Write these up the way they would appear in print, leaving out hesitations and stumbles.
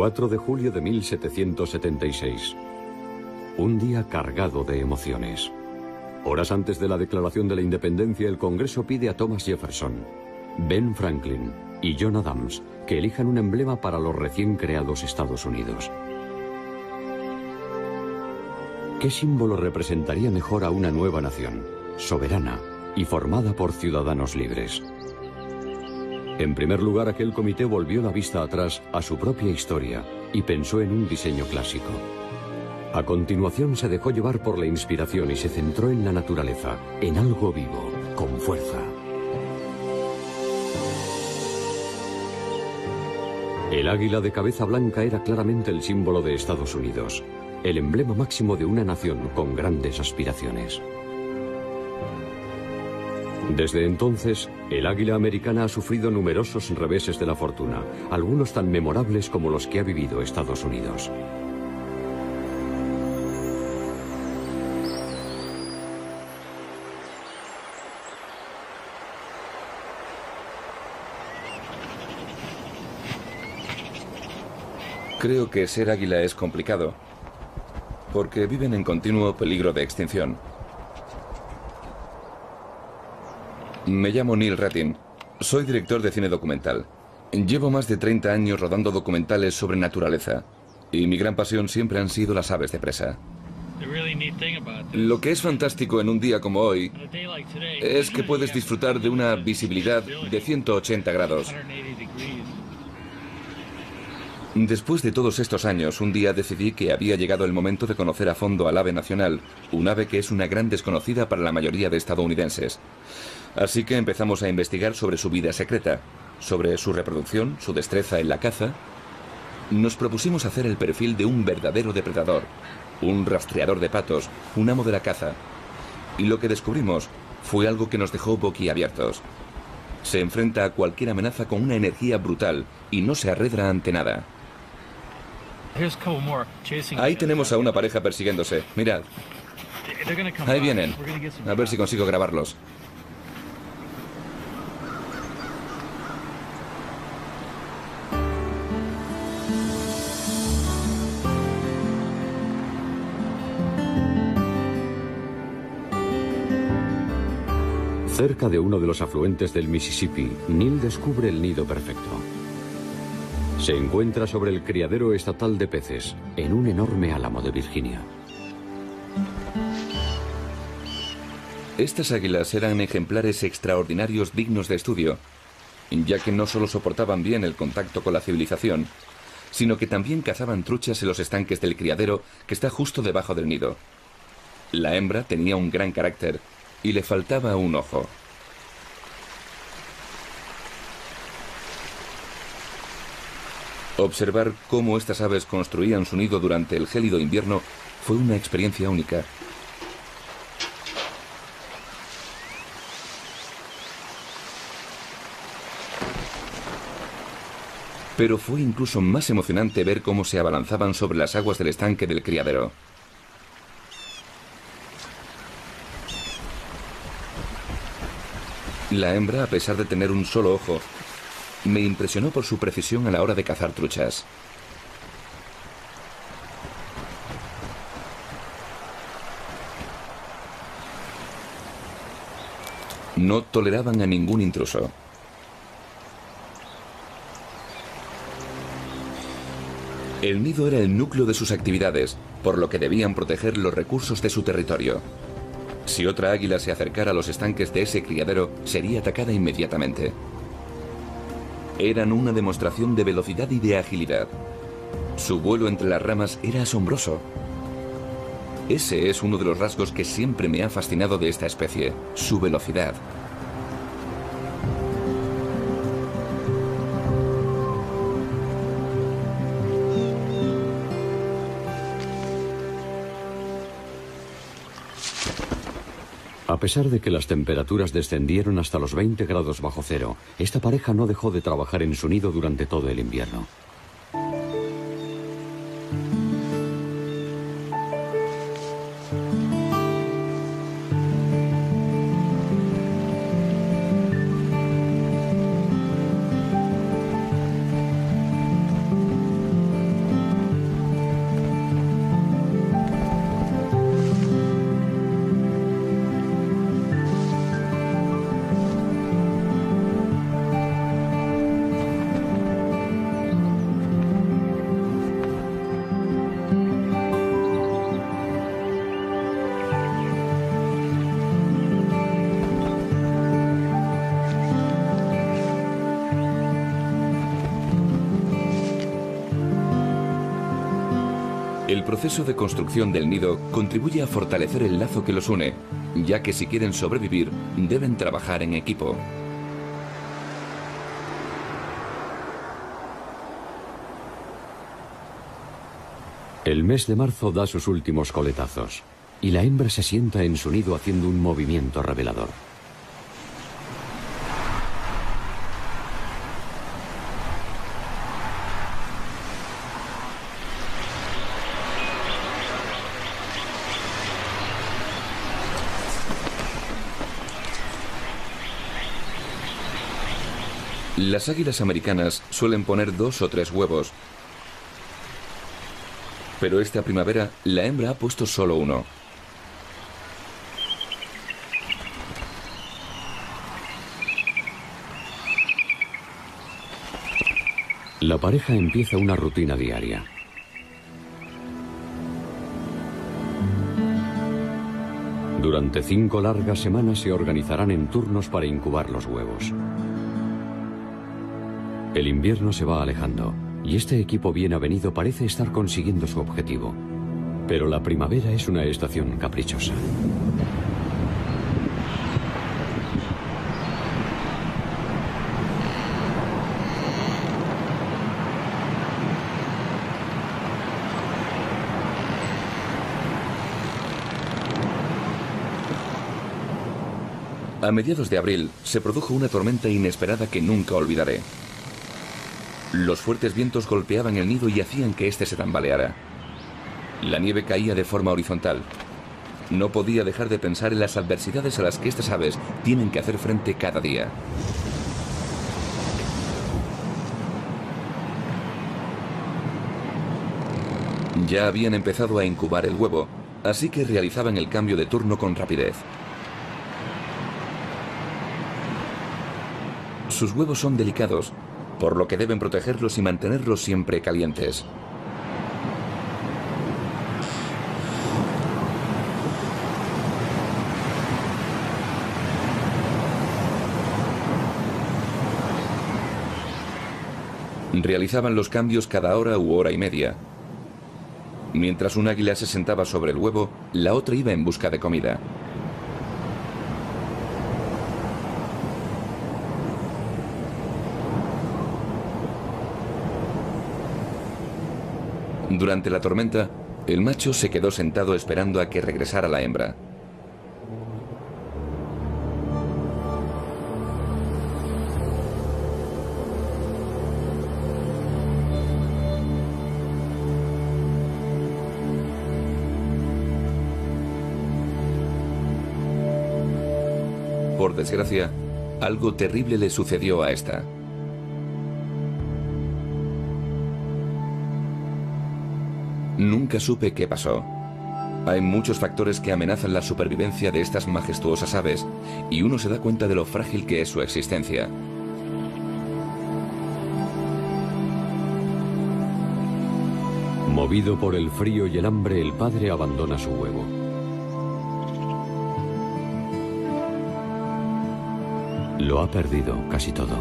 4 de julio de 1776. Un día cargado de emociones. Horas antes de la declaración de la independencia, el Congreso pide a Thomas Jefferson, Ben Franklin y John Adams que elijan un emblema para los recién creados Estados Unidos. ¿Qué símbolo representaría mejor a una nueva nación, soberana y formada por ciudadanos libres? En primer lugar, aquel comité volvió la vista atrás a su propia historia y pensó en un diseño clásico. A continuación se dejó llevar por la inspiración y se centró en la naturaleza, en algo vivo, con fuerza. El águila de cabeza blanca era claramente el símbolo de Estados Unidos, el emblema máximo de una nación con grandes aspiraciones. Desde entonces, el águila americana ha sufrido numerosos reveses de la fortuna, algunos tan memorables como los que ha vivido Estados Unidos. Creo que ser águila es complicado, porque viven en continuo peligro de extinción. Me llamo Neil Rattin, soy director de cine documental. Llevo más de 30 años rodando documentales sobre naturaleza, y mi gran pasión siempre han sido las aves de presa. Lo que es fantástico en un día como hoy es que puedes disfrutar de una visibilidad de 180 grados. Después de todos estos años, un día decidí que había llegado el momento de conocer a fondo al ave nacional, un ave que es una gran desconocida para la mayoría de estadounidenses. Así que empezamos a investigar sobre su vida secreta, sobre su reproducción, su destreza en la caza. Nos propusimos hacer el perfil de un verdadero depredador, un rastreador de patos, un amo de la caza. Y lo que descubrimos fue algo que nos dejó boquiabiertos. Se enfrenta a cualquier amenaza con una energía brutal y no se arredra ante nada. Ahí tenemos a una pareja persiguiéndose. Mirad. Ahí vienen. A ver si consigo grabarlos. Cerca de uno de los afluentes del Mississippi, Neil descubre el nido perfecto. Se encuentra sobre el criadero estatal de peces, en un enorme álamo de Virginia. Estas águilas eran ejemplares extraordinarios dignos de estudio, ya que no solo soportaban bien el contacto con la civilización, sino que también cazaban truchas en los estanques del criadero que está justo debajo del nido. La hembra tenía un gran carácter y le faltaba un ojo. Observar cómo estas aves construían su nido durante el gélido invierno fue una experiencia única. Pero fue incluso más emocionante ver cómo se abalanzaban sobre las aguas del estanque del criadero. La hembra, a pesar de tener un solo ojo, me impresionó por su precisión a la hora de cazar truchas. No toleraban a ningún intruso. El nido era el núcleo de sus actividades, por lo que debían proteger los recursos de su territorio. Si otra águila se acercara a los estanques de ese criadero, sería atacada inmediatamente. Eran una demostración de velocidad y de agilidad. Su vuelo entre las ramas era asombroso. Ese es uno de los rasgos que siempre me ha fascinado de esta especie, su velocidad. A pesar de que las temperaturas descendieron hasta los 20 grados bajo cero, esta pareja no dejó de trabajar en su nido durante todo el invierno. proceso de construcción del nido contribuye a fortalecer el lazo que los une, ya que si quieren sobrevivir, deben trabajar en equipo. El mes de marzo da sus últimos coletazos, y la hembra se sienta en su nido haciendo un movimiento revelador. Las águilas americanas suelen poner 2 o 3 huevos, pero esta primavera la hembra ha puesto solo 1. La pareja empieza una rutina diaria. Durante 5 largas semanas se organizarán en turnos para incubar los huevos. El invierno se va alejando y este equipo bien avenido parece estar consiguiendo su objetivo. Pero la primavera es una estación caprichosa. A mediados de abril se produjo una tormenta inesperada que nunca olvidaré. Los fuertes vientos golpeaban el nido y hacían que éste se tambaleara. La nieve caía de forma horizontal. No podía dejar de pensar en las adversidades a las que estas aves tienen que hacer frente cada día. Ya habían empezado a incubar el huevo, así que realizaban el cambio de turno con rapidez. Sus huevos son delicados, por lo que deben protegerlos y mantenerlos siempre calientes. Realizaban los cambios cada hora u hora y media. Mientras un águila se sentaba sobre el huevo, la otra iba en busca de comida. Durante la tormenta, el macho se quedó sentado esperando a que regresara la hembra. Por desgracia, algo terrible le sucedió a esta. Nunca supe qué pasó. Hay muchos factores que amenazan la supervivencia de estas majestuosas aves, y uno se da cuenta de lo frágil que es su existencia. Movido por el frío y el hambre, el padre abandona su huevo. Lo ha perdido casi todo.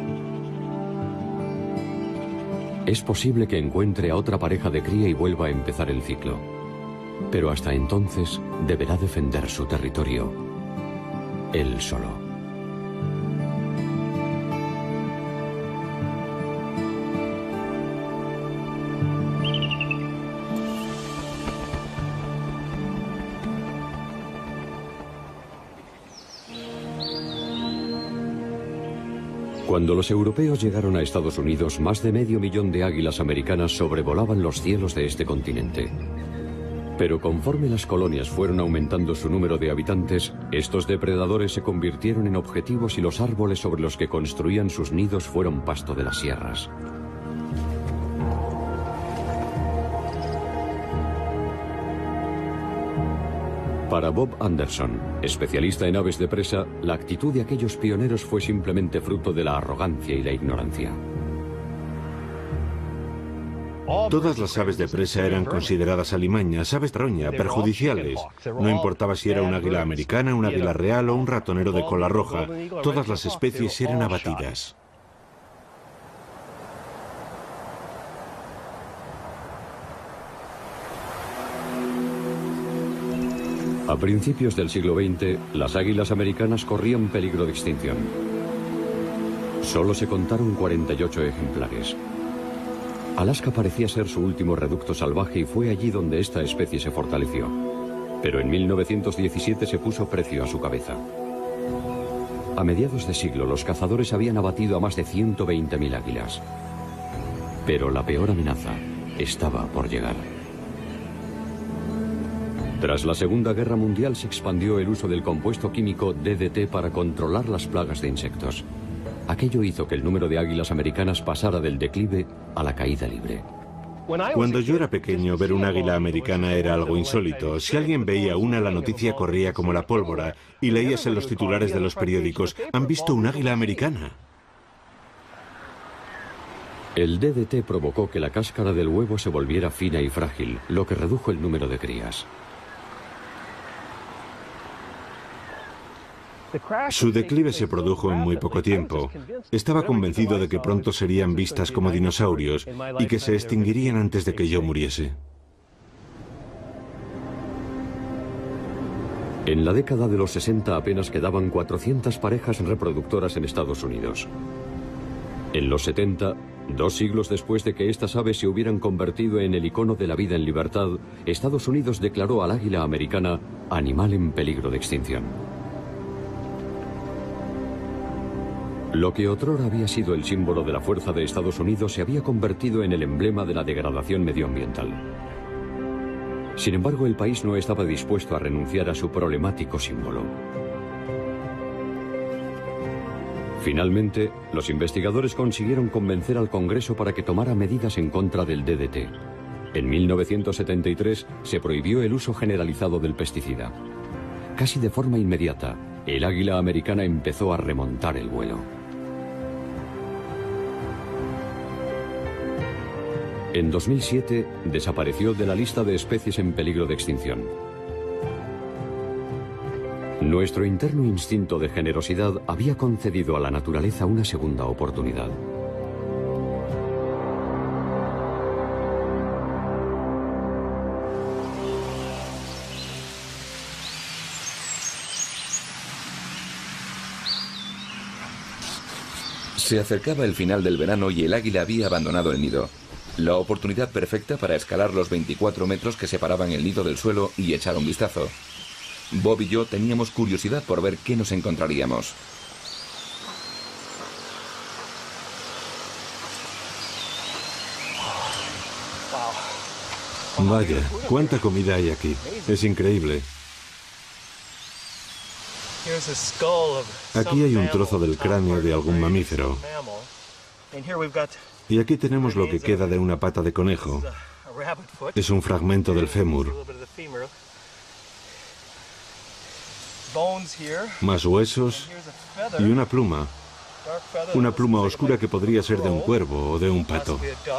Es posible que encuentre a otra pareja de cría y vuelva a empezar el ciclo. Pero hasta entonces deberá defender su territorio, él solo. Cuando los europeos llegaron a Estados Unidos, más de 500.000 de águilas americanas sobrevolaban los cielos de este continente. Pero conforme las colonias fueron aumentando su número de habitantes, estos depredadores se convirtieron en objetivos y los árboles sobre los que construían sus nidos fueron pasto de las sierras. Para Bob Anderson, especialista en aves de presa, la actitud de aquellos pioneros fue simplemente fruto de la arrogancia y la ignorancia. Todas las aves de presa eran consideradas alimañas, aves de roña, perjudiciales. No importaba si era un águila americana, un águila real o un ratonero de cola roja, todas las especies eran abatidas. A principios del siglo XX, las águilas americanas corrían peligro de extinción. Solo se contaron 48 ejemplares. Alaska parecía ser su último reducto salvaje y fue allí donde esta especie se fortaleció. Pero en 1917 se puso precio a su cabeza. A mediados de siglo, los cazadores habían abatido a más de 120.000 águilas. Pero la peor amenaza estaba por llegar. Tras la Segunda Guerra Mundial se expandió el uso del compuesto químico DDT para controlar las plagas de insectos. Aquello hizo que el número de águilas americanas pasara del declive a la caída libre. Cuando yo era pequeño, ver un águila americana era algo insólito. Si alguien veía una, la noticia corría como la pólvora y leías en los titulares de los periódicos: ¿han visto un águila americana? El DDT provocó que la cáscara del huevo se volviera fina y frágil, lo que redujo el número de crías. Su declive se produjo en muy poco tiempo. Estaba convencido de que pronto serían vistas como dinosaurios y que se extinguirían antes de que yo muriese. En la década de los 60 apenas quedaban 400 parejas reproductoras en Estados Unidos. En los 70, 2 siglos después de que estas aves se hubieran convertido en el icono de la vida en libertad, Estados Unidos declaró al águila americana animal en peligro de extinción. Lo que otrora había sido el símbolo de la fuerza de Estados Unidos se había convertido en el emblema de la degradación medioambiental. Sin embargo, el país no estaba dispuesto a renunciar a su problemático símbolo. Finalmente, los investigadores consiguieron convencer al Congreso para que tomara medidas en contra del DDT. En 1973 se prohibió el uso generalizado del pesticida. Casi de forma inmediata, el águila americana empezó a remontar el vuelo. En 2007 desapareció de la lista de especies en peligro de extinción. Nuestro interno instinto de generosidad había concedido a la naturaleza una segunda oportunidad. Se acercaba el final del verano y el águila había abandonado el nido. La oportunidad perfecta para escalar los 24 metros que separaban el nido del suelo y echar un vistazo. Bob y yo teníamos curiosidad por ver qué nos encontraríamos. Vaya, cuánta comida hay aquí. Es increíble. Aquí hay un trozo del cráneo de algún mamífero. Y aquí tenemos lo que queda de una pata de conejo. Es un fragmento del fémur. Más huesos y una pluma. Una pluma oscura que podría ser de un cuervo o de un pato.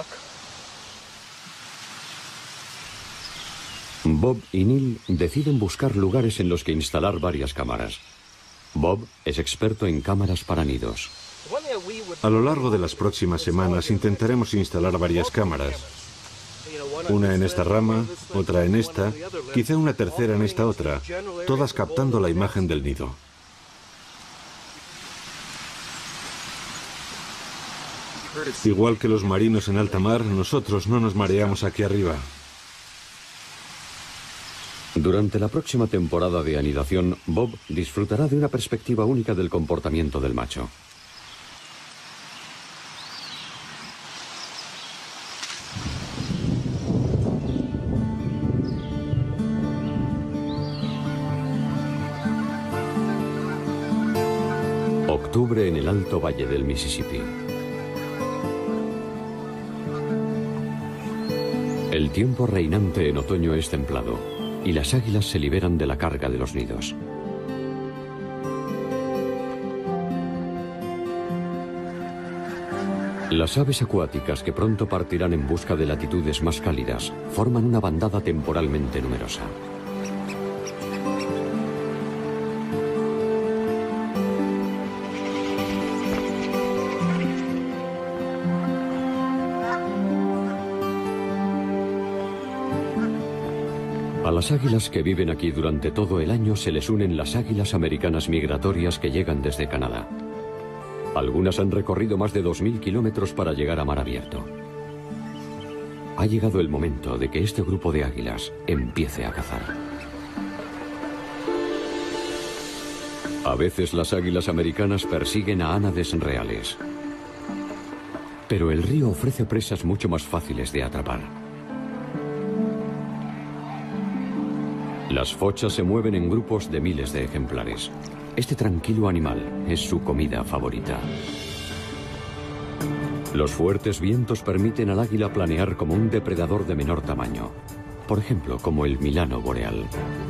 Bob y Neil deciden buscar lugares en los que instalar varias cámaras. Bob es experto en cámaras para nidos. A lo largo de las próximas semanas intentaremos instalar varias cámaras. Una en esta rama, otra en esta, quizá una tercera en esta otra, todas captando la imagen del nido. Igual que los marinos en alta mar, nosotros no nos mareamos aquí arriba. Durante la próxima temporada de anidación, Bob disfrutará de una perspectiva única del comportamiento del macho. Octubre en el Alto Valle del Mississippi. El tiempo reinante en otoño es templado y las águilas se liberan de la carga de los nidos. Las aves acuáticas que pronto partirán en busca de latitudes más cálidas forman una bandada temporalmente numerosa. A las águilas que viven aquí durante todo el año se les unen las águilas americanas migratorias que llegan desde Canadá. Algunas han recorrido más de 2000 kilómetros para llegar a mar abierto. Ha llegado el momento de que este grupo de águilas empiece a cazar. A veces las águilas americanas persiguen a ánades reales. Pero el río ofrece presas mucho más fáciles de atrapar. Las fochas se mueven en grupos de miles de ejemplares. Este tranquilo animal es su comida favorita. Los fuertes vientos permiten al águila planear como un depredador de menor tamaño, por ejemplo, como el milano boreal.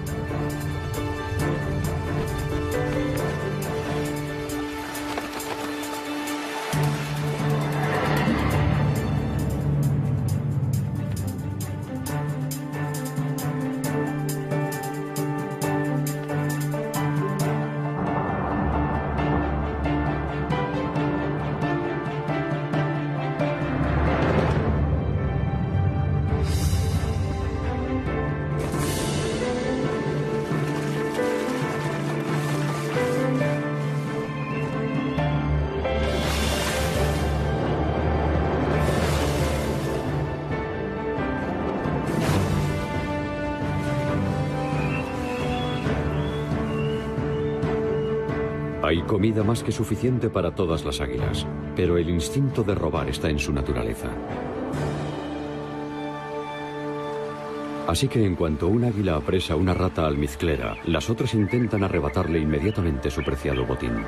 Hay comida más que suficiente para todas las águilas, pero el instinto de robar está en su naturaleza. Así que en cuanto un águila apresa una rata almizclera, las otras intentan arrebatarle inmediatamente su preciado botín.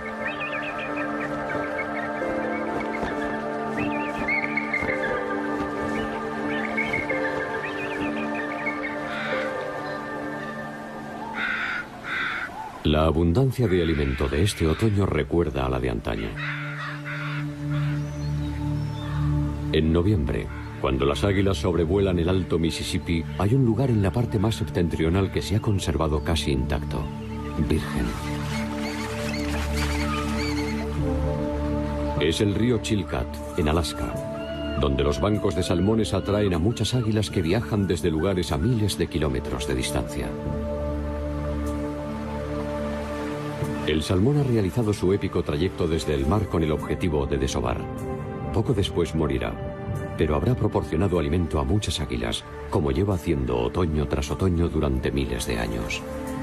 La abundancia de alimento de este otoño recuerda a la de antaño. En noviembre, cuando las águilas sobrevuelan el alto Mississippi, hay un lugar en la parte más septentrional que se ha conservado casi intacto, virgen. Es el río Chilkat, en Alaska, donde los bancos de salmones atraen a muchas águilas que viajan desde lugares a miles de kilómetros de distancia. El salmón ha realizado su épico trayecto desde el mar con el objetivo de desovar. Poco después morirá, pero habrá proporcionado alimento a muchas águilas, como lleva haciendo otoño tras otoño durante miles de años.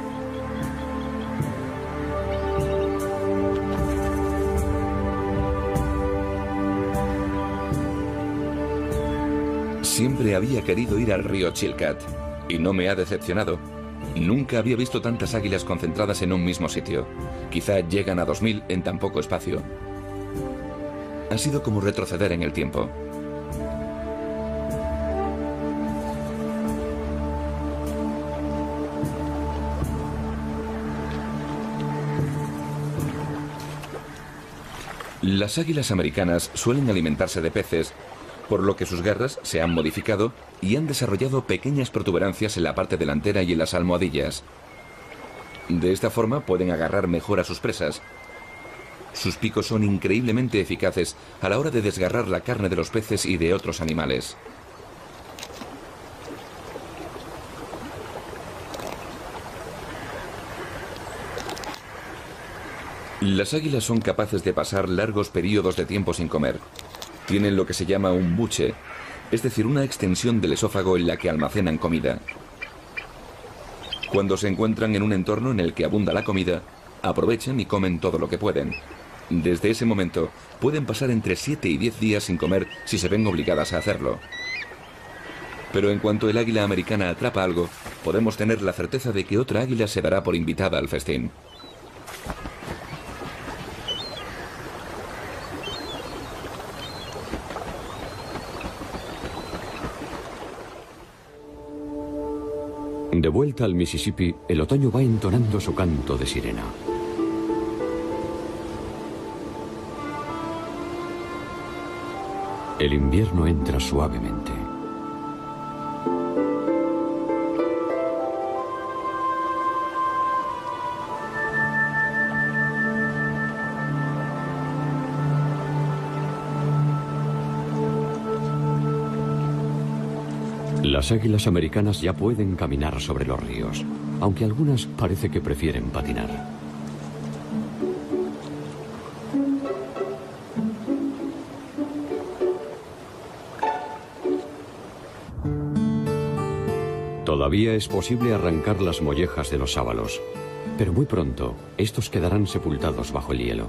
Siempre había querido ir al río Chilkat, y no me ha decepcionado. Nunca había visto tantas águilas concentradas en un mismo sitio. Quizá llegan a 2000 en tan poco espacio. Ha sido como retroceder en el tiempo. Las águilas americanas suelen alimentarse de peces, por lo que sus garras se han modificado y han desarrollado pequeñas protuberancias en la parte delantera y en las almohadillas. De esta forma pueden agarrar mejor a sus presas. Sus picos son increíblemente eficaces a la hora de desgarrar la carne de los peces y de otros animales. Las águilas son capaces de pasar largos periodos de tiempo sin comer. Tienen lo que se llama un buche, es decir, una extensión del esófago en la que almacenan comida. Cuando se encuentran en un entorno en el que abunda la comida, aprovechan y comen todo lo que pueden. Desde ese momento, pueden pasar entre 7 y 10 días sin comer si se ven obligadas a hacerlo. Pero en cuanto el águila americana atrapa algo, podemos tener la certeza de que otra águila se dará por invitada al festín. De vuelta al Mississippi, el otoño va entonando su canto de sirena. El invierno entra suavemente. Las águilas americanas ya pueden caminar sobre los ríos, aunque algunas parece que prefieren patinar. Todavía es posible arrancar las mollejas de los sábalos, pero muy pronto estos quedarán sepultados bajo el hielo.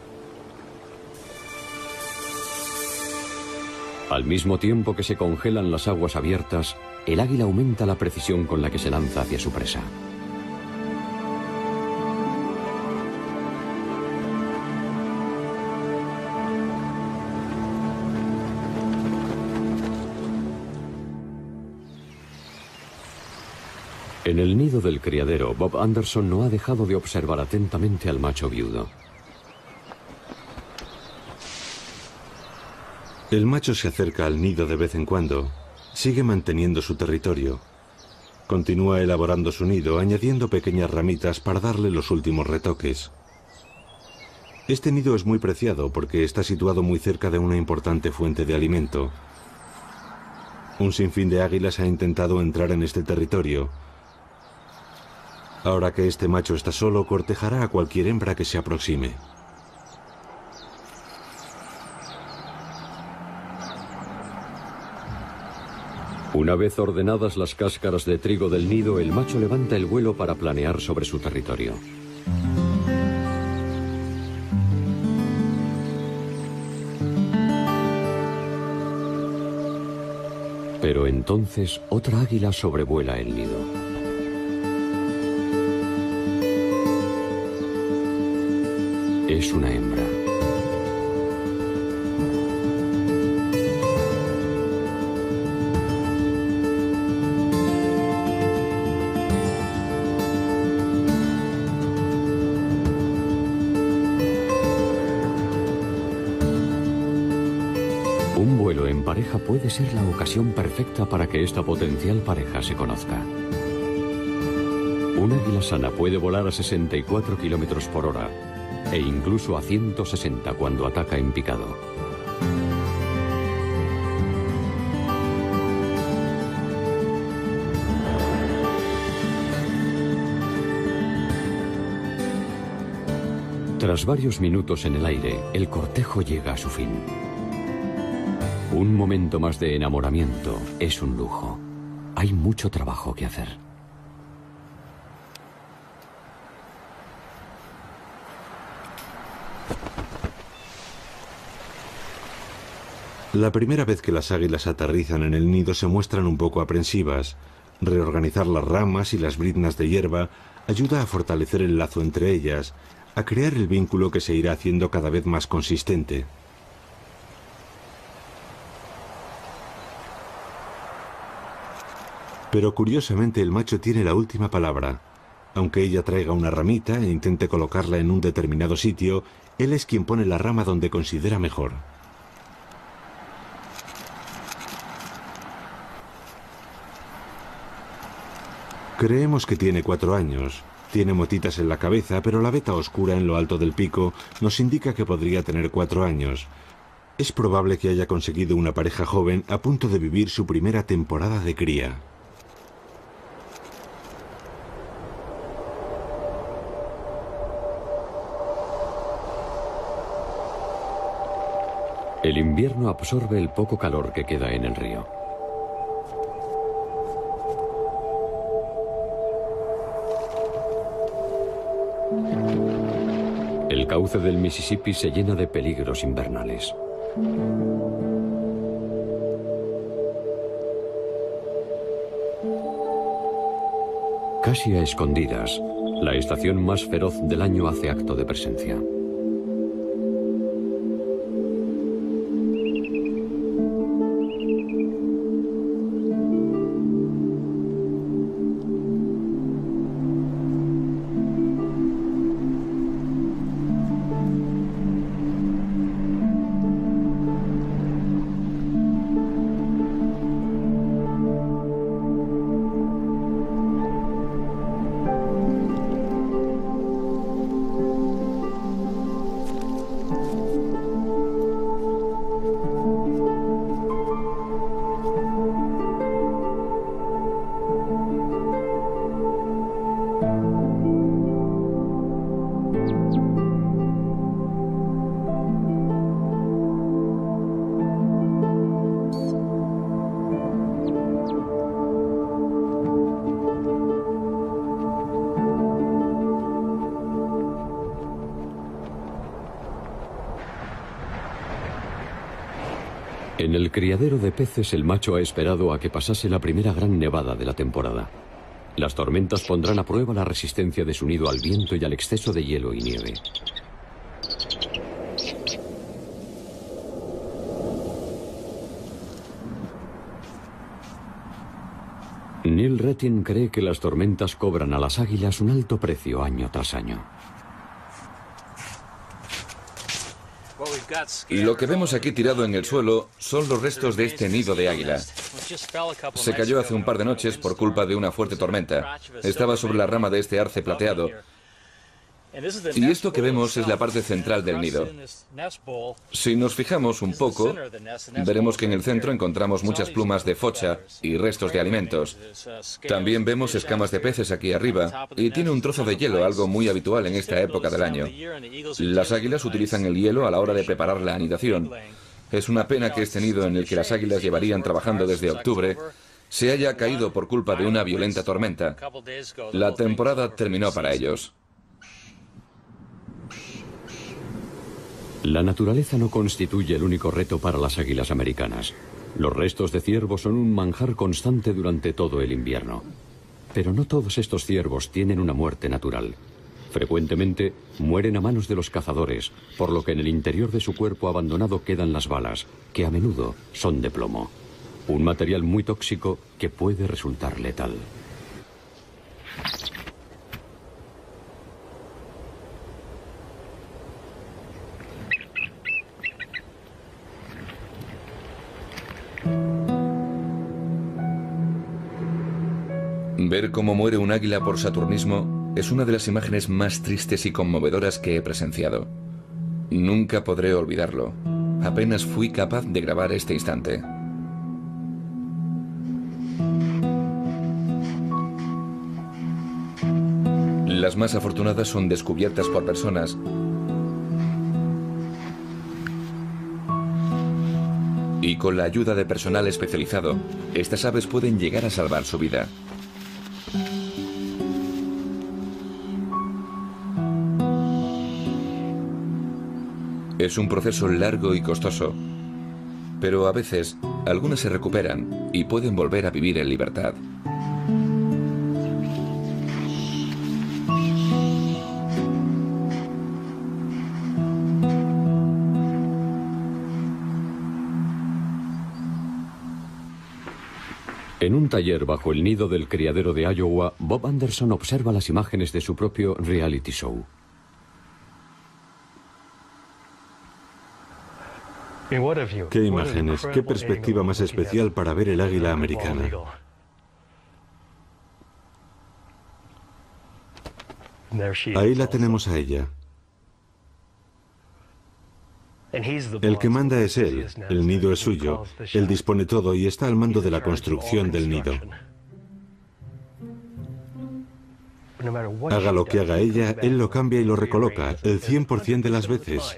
Al mismo tiempo que se congelan las aguas abiertas, el águila aumenta la precisión con la que se lanza hacia su presa. En el nido del criadero, Bob Anderson no ha dejado de observar atentamente al macho viudo. El macho se acerca al nido de vez en cuando. Sigue manteniendo su territorio. Continúa elaborando su nido, añadiendo pequeñas ramitas para darle los últimos retoques. Este nido es muy preciado porque está situado muy cerca de una importante fuente de alimento. Un sinfín de águilas ha intentado entrar en este territorio. Ahora que este macho está solo, cortejará a cualquier hembra que se aproxime. Una vez ordenadas las cáscaras de trigo del nido, el macho levanta el vuelo para planear sobre su territorio. Pero entonces otra águila sobrevuela el nido. Es una hembra. Un vuelo en pareja puede ser la ocasión perfecta para que esta potencial pareja se conozca. Un águila sana puede volar a 64 kilómetros por hora e incluso a 160 cuando ataca en picado. Tras varios minutos en el aire, el cortejo llega a su fin. Un momento más de enamoramiento es un lujo. Hay mucho trabajo que hacer. La primera vez que las águilas aterrizan en el nido se muestran un poco aprensivas. Reorganizar las ramas y las briznas de hierba ayuda a fortalecer el lazo entre ellas, a crear el vínculo que se irá haciendo cada vez más consistente. Pero curiosamente el macho tiene la última palabra. Aunque ella traiga una ramita e intente colocarla en un determinado sitio, él es quien pone la rama donde considera mejor. Creemos que tiene 4 años. Tiene motitas en la cabeza, pero la veta oscura en lo alto del pico nos indica que podría tener 4 años. Es probable que haya conseguido una pareja joven a punto de vivir su primera temporada de cría. El invierno absorbe el poco calor que queda en el río. El cauce del Mississippi se llena de peligros invernales. Casi a escondidas, la estación más feroz del año hace acto de presencia. En el criadero de peces, el macho ha esperado a que pasase la primera gran nevada de la temporada. Las tormentas pondrán a prueba la resistencia de su nido al viento y al exceso de hielo y nieve. Neil Rettin cree que las tormentas cobran a las águilas un alto precio año tras año. Lo que vemos aquí tirado en el suelo son los restos de este nido de águila. Se cayó hace un par de noches por culpa de una fuerte tormenta. Estaba sobre la rama de este arce plateado. Y esto que vemos es la parte central del nido. Si nos fijamos un poco, veremos que en el centro encontramos muchas plumas de focha y restos de alimentos. También vemos escamas de peces aquí arriba y tiene un trozo de hielo, algo muy habitual en esta época del año. Las águilas utilizan el hielo a la hora de preparar la anidación. Es una pena que este nido en el que las águilas llevarían trabajando desde octubre se haya caído por culpa de una violenta tormenta. La temporada terminó para ellos. La naturaleza no constituye el único reto para las águilas americanas. Los restos de ciervos son un manjar constante durante todo el invierno. Pero no todos estos ciervos tienen una muerte natural. Frecuentemente mueren a manos de los cazadores, por lo que en el interior de su cuerpo abandonado quedan las balas, que a menudo son de plomo. Un material muy tóxico que puede resultar letal. Ver cómo muere un águila por saturnismo es una de las imágenes más tristes y conmovedoras que he presenciado. Nunca podré olvidarlo. Apenas fui capaz de grabar este instante. Las más afortunadas son descubiertas por personas y con la ayuda de personal especializado, estas aves pueden llegar a salvar su vida. Es un proceso largo y costoso, pero a veces algunas se recuperan y pueden volver a vivir en libertad. En un taller bajo el nido del criadero de Iowa, Bob Anderson observa las imágenes de su propio reality show. ¿Qué imágenes? ¿Qué perspectiva más especial para ver el águila americana? Ahí la tenemos a ella. El que manda es él, el nido es suyo, él dispone todo y está al mando de la construcción del nido. Haga lo que haga ella, él lo cambia y lo recoloca, el 100% de las veces.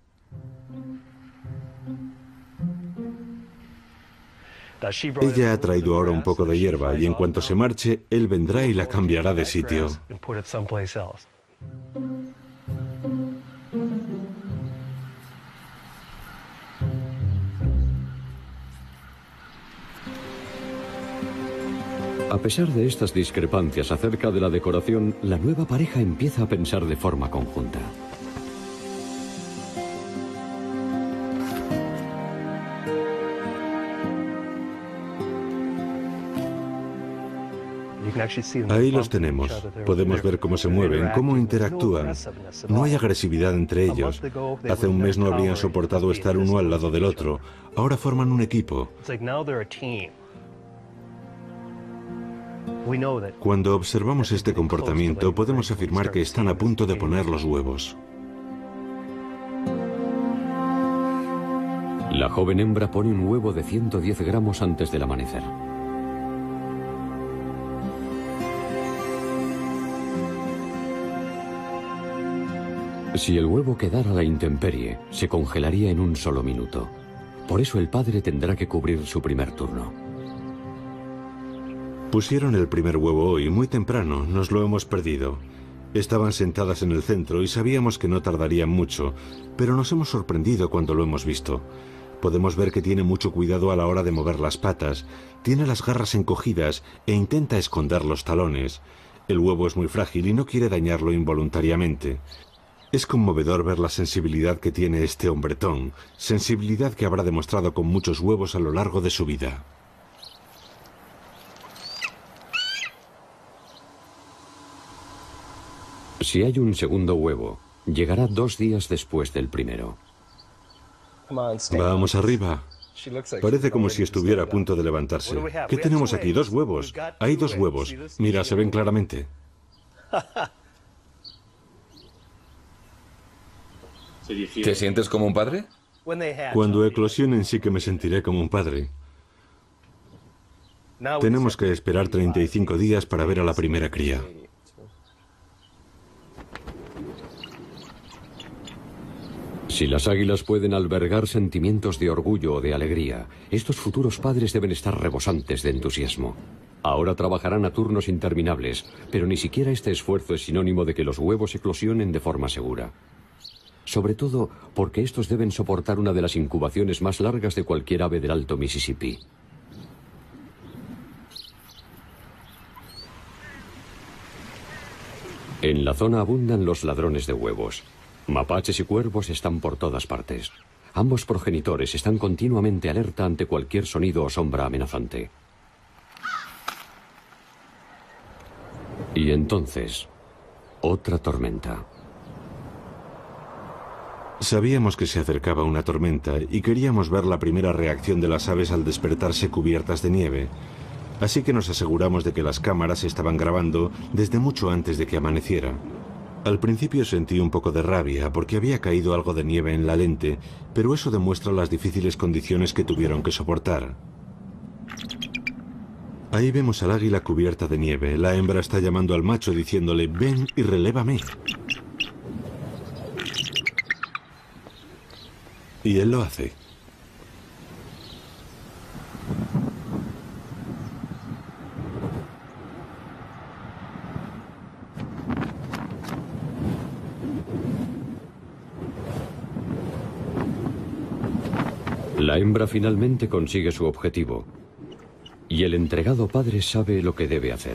Ella ha traído ahora un poco de hierba y en cuanto se marche, él vendrá y la cambiará de sitio. A pesar de estas discrepancias acerca de la decoración, la nueva pareja empieza a pensar de forma conjunta. Ahí los tenemos. Podemos ver cómo se mueven, cómo interactúan. No hay agresividad entre ellos. Hace un mes no habrían soportado estar uno al lado del otro. Ahora forman un equipo. Cuando observamos este comportamiento, podemos afirmar que están a punto de poner los huevos. La joven hembra pone un huevo de 110 gramos antes del amanecer. Si el huevo quedara a la intemperie, se congelaría en un solo minuto. Por eso el padre tendrá que cubrir su primer turno. Pusieron el primer huevo hoy, muy temprano. Nos lo hemos perdido. Estaban sentadas en el centro y sabíamos que no tardarían mucho, pero nos hemos sorprendido cuando lo hemos visto. Podemos ver que tiene mucho cuidado a la hora de mover las patas, tiene las garras encogidas e intenta esconder los talones. El huevo es muy frágil y no quiere dañarlo involuntariamente. Es conmovedor ver la sensibilidad que tiene este hombretón, sensibilidad que habrá demostrado con muchos huevos a lo largo de su vida. Si hay un segundo huevo, llegará 2 días después del primero. Vamos arriba. Parece como si estuviera a punto de levantarse. ¿Qué tenemos aquí? 2 huevos. Hay 2 huevos. Mira, se ven claramente. ¿Te sientes como un padre? Cuando eclosionen sí que me sentiré como un padre. Tenemos que esperar 35 días para ver a la primera cría. Si las águilas pueden albergar sentimientos de orgullo o de alegría, estos futuros padres deben estar rebosantes de entusiasmo. Ahora trabajarán a turnos interminables, pero ni siquiera este esfuerzo es sinónimo de que los huevos eclosionen de forma segura. Sobre todo porque estos deben soportar una de las incubaciones más largas de cualquier ave del Alto Mississippi. En la zona abundan los ladrones de huevos. Mapaches y cuervos están por todas partes. Ambos progenitores están continuamente alerta ante cualquier sonido o sombra amenazante. Y entonces, otra tormenta. Sabíamos que se acercaba una tormenta y queríamos ver la primera reacción de las aves al despertarse cubiertas de nieve. Así que nos aseguramos de que las cámaras estaban grabando desde mucho antes de que amaneciera. Al principio sentí un poco de rabia porque había caído algo de nieve en la lente, pero eso demuestra las difíciles condiciones que tuvieron que soportar. Ahí vemos al águila cubierta de nieve. La hembra está llamando al macho diciéndole: ven y relévame. Y él lo hace. La hembra finalmente consigue su objetivo, y el entregado padre sabe lo que debe hacer.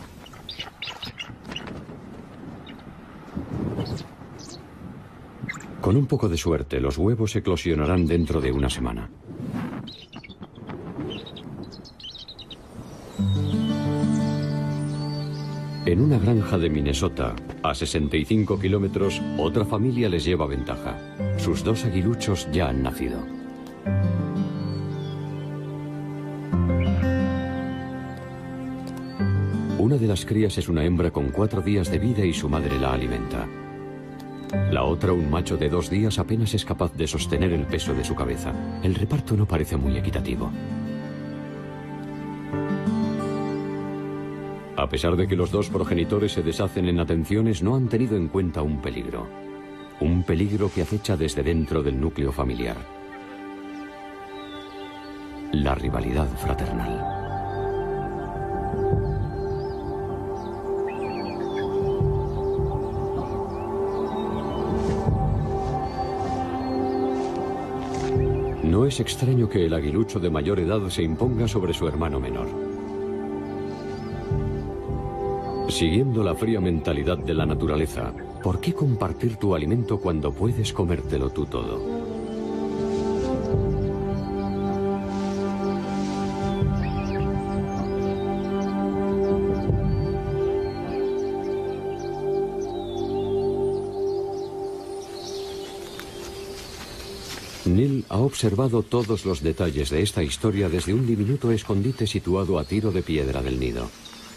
Con un poco de suerte, los huevos eclosionarán dentro de una semana. En una granja de Minnesota, a 65 kilómetros, otra familia les lleva ventaja. Sus 2 aguiluchos ya han nacido. Una de las crías es una hembra con 4 días de vida y su madre la alimenta. La otra, un macho de 2 días, apenas es capaz de sostener el peso de su cabeza. El reparto no parece muy equitativo. A pesar de que los 2 progenitores se deshacen en atenciones, no han tenido en cuenta un peligro. Un peligro que acecha desde dentro del núcleo familiar. La rivalidad fraternal. No es extraño que el aguilucho de mayor edad se imponga sobre su hermano menor. Siguiendo la fría mentalidad de la naturaleza, ¿por qué compartir tu alimento cuando puedes comértelo tú todo? Neil ha observado todos los detalles de esta historia desde un diminuto escondite situado a tiro de piedra del nido.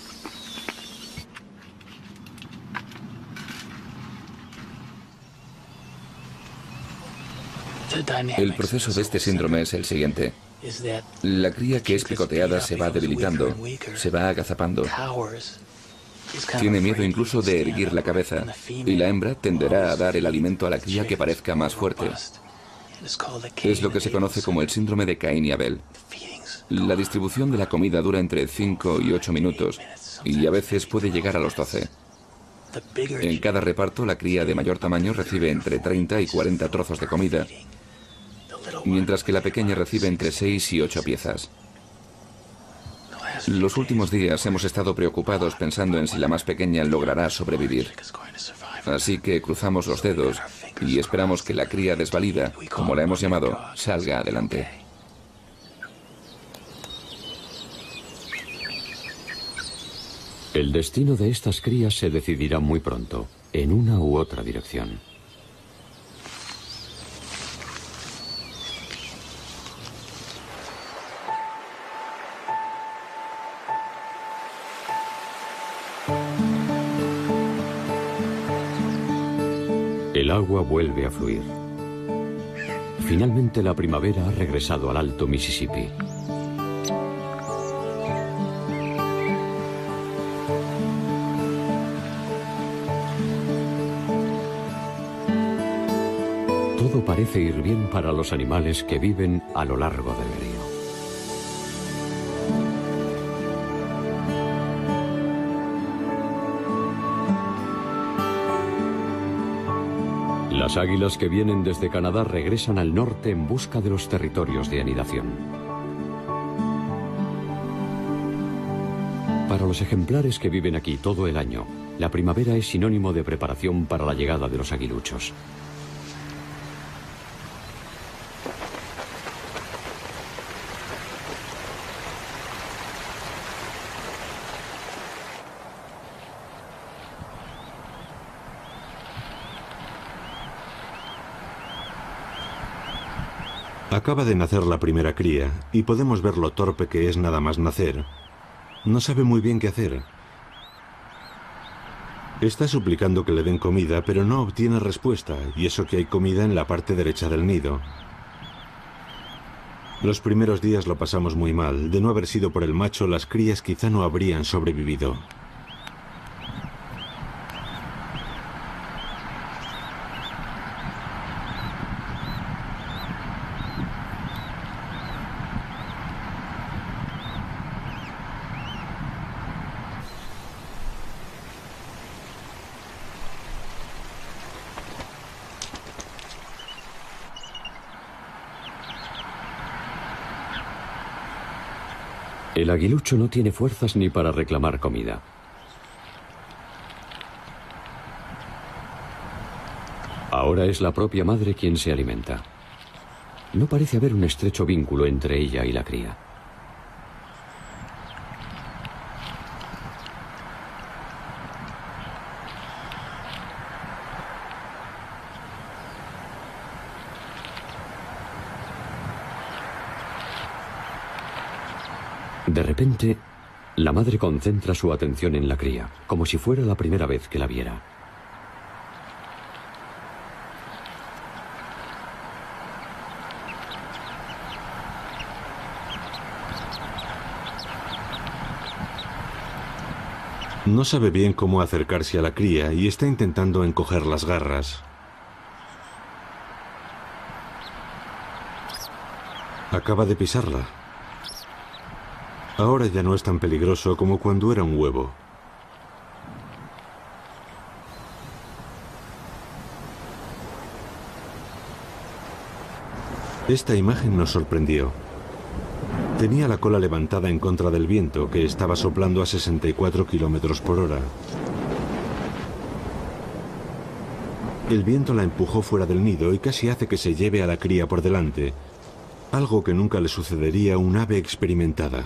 El proceso de este síndrome es el siguiente. La cría que es picoteada se va debilitando, se va agazapando. Tiene miedo incluso de erguir la cabeza, y la hembra tenderá a dar el alimento a la cría que parezca más fuerte. Es lo que se conoce como el síndrome de Caín y Abel. La distribución de la comida dura entre 5 y 8 minutos, y a veces puede llegar a los 12. En cada reparto, la cría de mayor tamaño recibe entre 30 y 40 trozos de comida, mientras que la pequeña recibe entre 6 y 8 piezas. Los últimos días hemos estado preocupados pensando en si la más pequeña logrará sobrevivir. Así que cruzamos los dedos y esperamos que la cría desvalida, como la hemos llamado, salga adelante. El destino de estas crías se decidirá muy pronto, en una u otra dirección. El agua vuelve a fluir. Finalmente la primavera ha regresado al Alto Mississippi. Todo parece ir bien para los animales que viven a lo largo del río. Las águilas que vienen desde Canadá regresan al norte en busca de los territorios de anidación. Para los ejemplares que viven aquí todo el año, la primavera es sinónimo de preparación para la llegada de los aguiluchos. Acaba de nacer la primera cría y podemos ver lo torpe que es nada más nacer. No sabe muy bien qué hacer. Está suplicando que le den comida, pero no obtiene respuesta, y eso que hay comida en la parte derecha del nido. Los primeros días lo pasamos muy mal. De no haber sido por el macho, las crías quizá no habrían sobrevivido. El aguilucho no tiene fuerzas ni para reclamar comida. Ahora es la propia madre quien se alimenta. No parece haber un estrecho vínculo entre ella y la cría. De repente, la madre concentra su atención en la cría, como si fuera la primera vez que la viera. No sabe bien cómo acercarse a la cría y está intentando encoger las garras. Acaba de pisarla. Ahora ya no es tan peligroso como cuando era un huevo. Esta imagen nos sorprendió. Tenía la cola levantada en contra del viento, que estaba soplando a 64 kilómetros por hora. El viento la empujó fuera del nido y casi hace que se lleve a la cría por delante, algo que nunca le sucedería a un ave experimentada.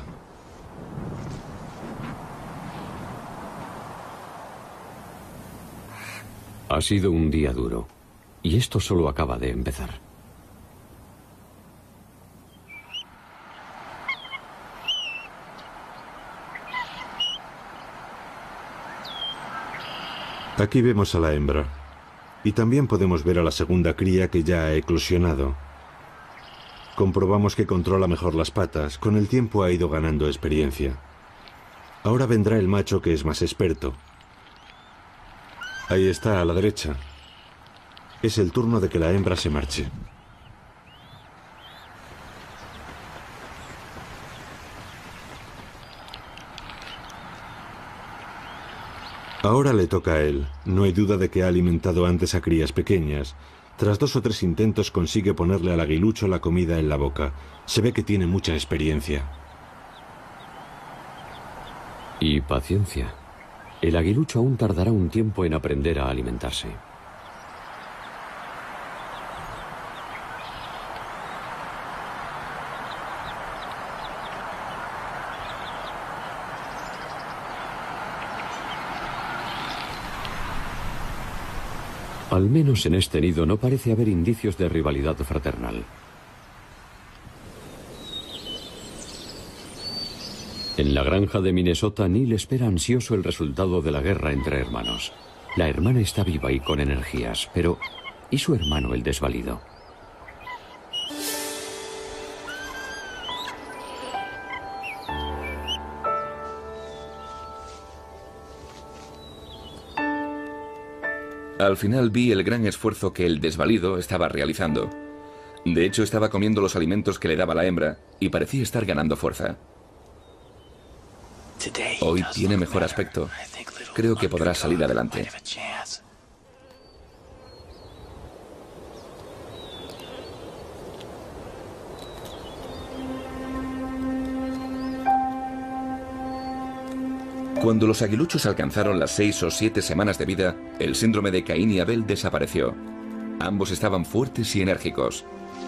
Ha sido un día duro, y esto solo acaba de empezar. Aquí vemos a la hembra, y también podemos ver a la segunda cría que ya ha eclosionado. Comprobamos que controla mejor las patas, con el tiempo ha ido ganando experiencia. Ahora vendrá el macho que es más experto. Ahí está, a la derecha. Es el turno de que la hembra se marche. Ahora le toca a él. No hay duda de que ha alimentado antes a crías pequeñas. Tras 2 o 3 intentos consigue ponerle al aguilucho la comida en la boca. Se ve que tiene mucha experiencia. Y paciencia. El aguilucho aún tardará un tiempo en aprender a alimentarse. Al menos en este nido no parece haber indicios de rivalidad fraternal. En la granja de Minnesota, Neil espera ansioso el resultado de la guerra entre hermanos. La hermana está viva y con energías, pero ¿y su hermano, el desvalido? Al final vi el gran esfuerzo que el desvalido estaba realizando. De hecho, estaba comiendo los alimentos que le daba la hembra y parecía estar ganando fuerza. Hoy tiene mejor aspecto. Creo que podrá salir adelante. Cuando los aguiluchos alcanzaron las 6 o 7 semanas de vida, el síndrome de Caín y Abel desapareció. Ambos estaban fuertes y enérgicos.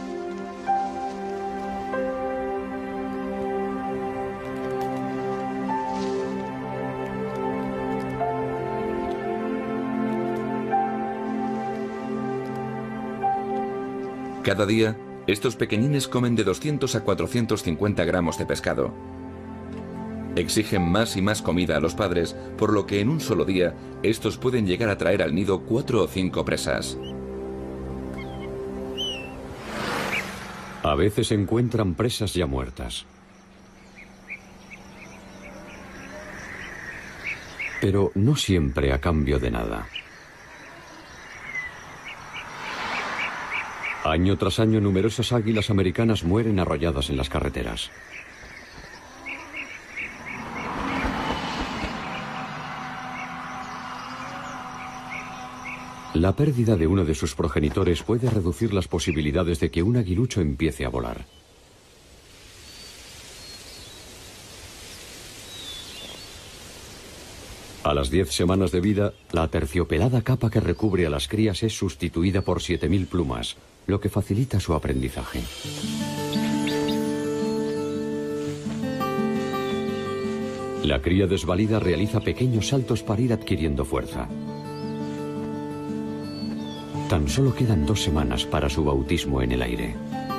Cada día, estos pequeñines comen de 200 a 450 gramos de pescado. Exigen más y más comida a los padres, por lo que en un solo día, estos pueden llegar a traer al nido 4 o 5 presas. A veces encuentran presas ya muertas. Pero no siempre a cambio de nada. Año tras año, numerosas águilas americanas mueren arrolladas en las carreteras. La pérdida de uno de sus progenitores puede reducir las posibilidades de que un aguilucho empiece a volar. A las 10 semanas de vida, la aterciopelada capa que recubre a las crías es sustituida por 7000 plumas, lo que facilita su aprendizaje. La cría desvalida realiza pequeños saltos para ir adquiriendo fuerza. Tan solo quedan 2 semanas para su bautismo en el aire.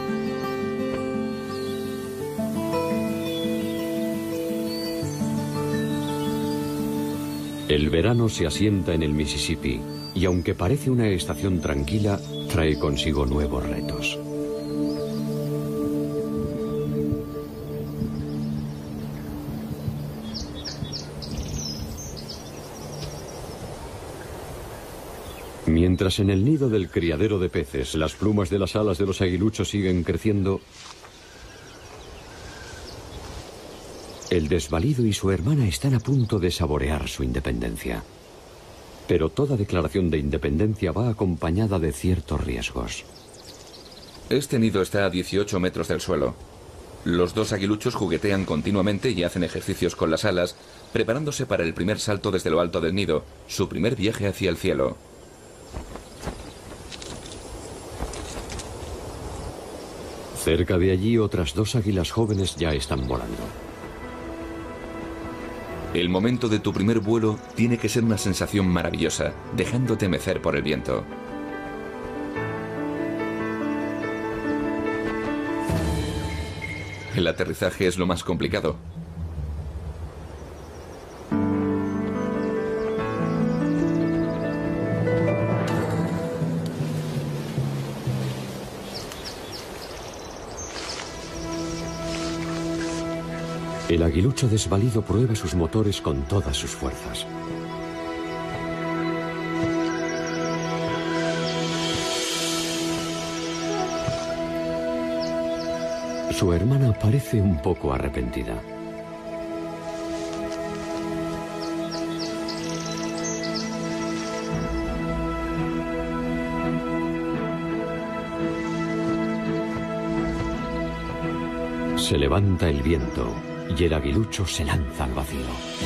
El verano se asienta en el Mississippi y aunque parece una estación tranquila, trae consigo nuevos retos. Mientras en el nido del criadero de peces las plumas de las alas de los aguiluchos siguen creciendo, el desvalido y su hermana están a punto de saborear su independencia. Pero toda declaración de independencia va acompañada de ciertos riesgos. Este nido está a 18 metros del suelo. Los 2 aguiluchos juguetean continuamente y hacen ejercicios con las alas, preparándose para el primer salto desde lo alto del nido, su primer viaje hacia el cielo. Cerca de allí, otras 2 águilas jóvenes ya están volando. El momento de tu primer vuelo tiene que ser una sensación maravillosa, dejándote mecer por el viento. El aterrizaje es lo más complicado. El aguilucho desvalido prueba sus motores con todas sus fuerzas. Su hermana parece un poco arrepentida. Se levanta el viento y el aguilucho se lanza al vacío.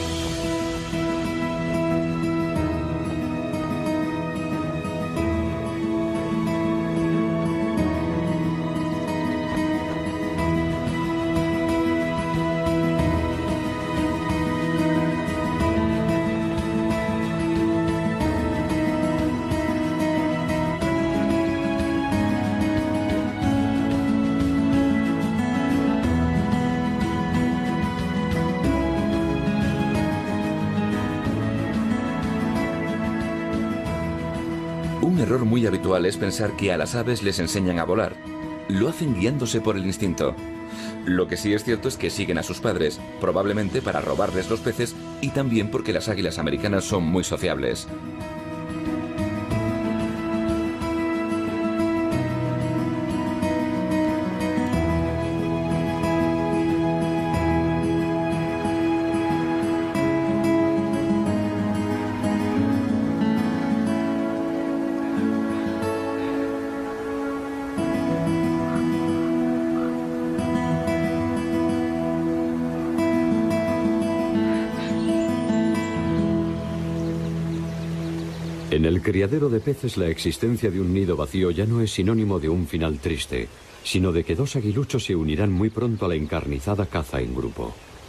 Un error muy habitual es pensar que a las aves les enseñan a volar. Lo hacen guiándose por el instinto. Lo que sí es cierto es que siguen a sus padres, probablemente para robarles los peces y también porque las águilas americanas son muy sociables. En el criadero de peces, la existencia de un nido vacío ya no es sinónimo de un final triste, sino de que dos aguiluchos se unirán muy pronto a la encarnizada caza en grupo.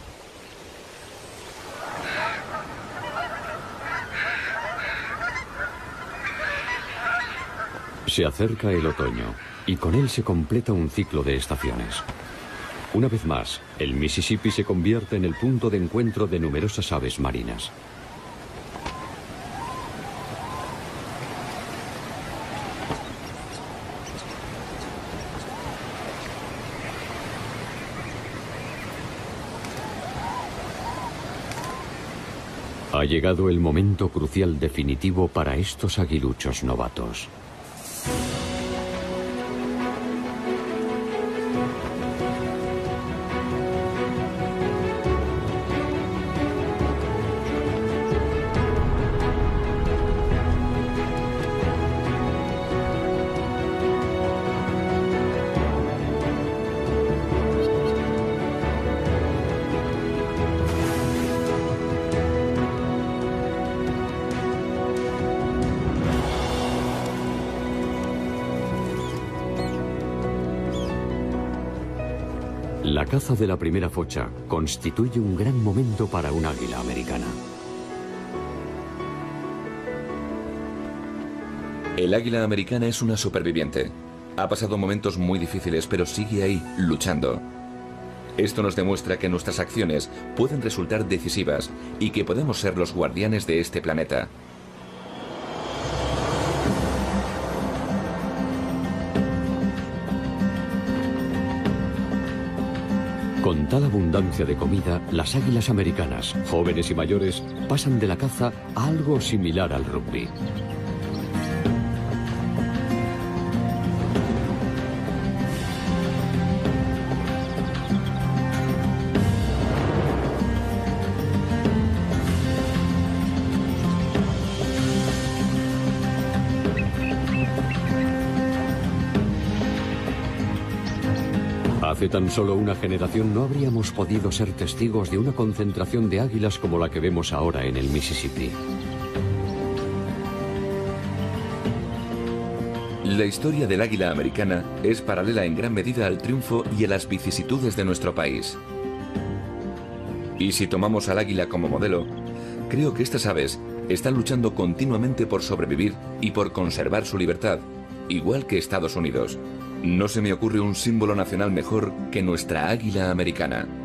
Se acerca el otoño, y con él se completa un ciclo de estaciones. Una vez más, el Mississippi se convierte en el punto de encuentro de numerosas aves marinas. Ha llegado el momento crucial definitivo para estos aguiluchos novatos. La caza de la primera focha constituye un gran momento para un águila americana. El águila americana es una superviviente. Ha pasado momentos muy difíciles, pero sigue ahí, luchando. Esto nos demuestra que nuestras acciones pueden resultar decisivas y que podemos ser los guardianes de este planeta. Con tal abundancia de comida, las águilas americanas, jóvenes y mayores, pasan de la caza a algo similar al rugby. Hace tan solo una generación no habríamos podido ser testigos de una concentración de águilas como la que vemos ahora en el Mississippi. La historia del águila americana es paralela en gran medida al triunfo y a las vicisitudes de nuestro país. Y si tomamos al águila como modelo, creo que estas aves están luchando continuamente por sobrevivir y por conservar su libertad, igual que Estados Unidos. No se me ocurre un símbolo nacional mejor que nuestra águila americana.